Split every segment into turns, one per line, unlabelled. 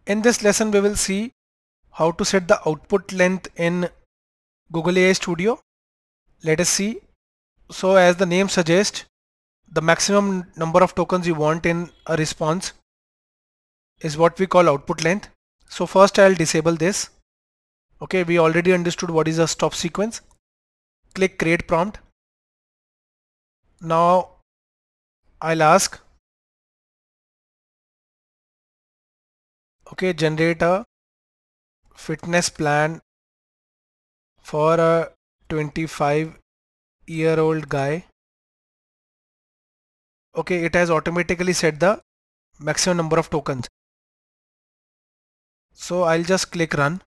In this lesson, we will see how to set the output length in Google AI Studio. Let us see. So as the name suggests, the maximum number of tokens you want in a response is what we call output length. So first I'll disable this. Okay, we already understood what is a stop sequence. Click create prompt. Now I'll ask, okay, generate a fitness plan for a 25-year-old guy. Okay, it has automatically set the maximum number of tokens. So I'll just click run.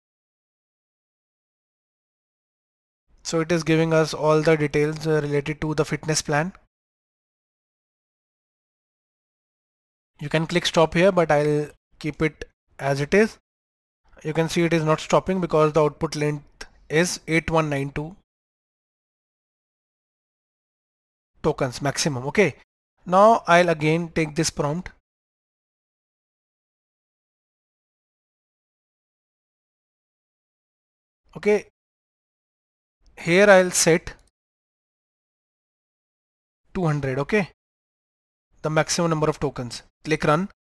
So it is giving us all the details related to the fitness plan. You can click stop here, but I'll keep it as it is. You can see it is not stopping because the output length is 8192 tokens maximum. Okay, now I'll again take this prompt. Okay, here I'll set 200. Okay, the maximum number of tokens. Click run.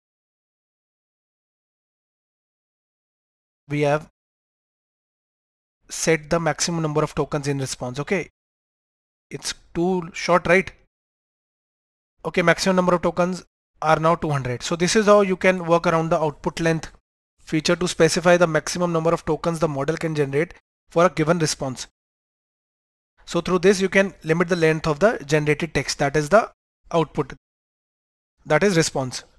We have set the maximum number of tokens in response. Okay, it's too short, right? Okay, maximum number of tokens are now 200. So this is how you can work around the output length feature to specify the maximum number of tokens the model can generate for a given response. So through this you can limit the length of the generated text, that is the output, that is response.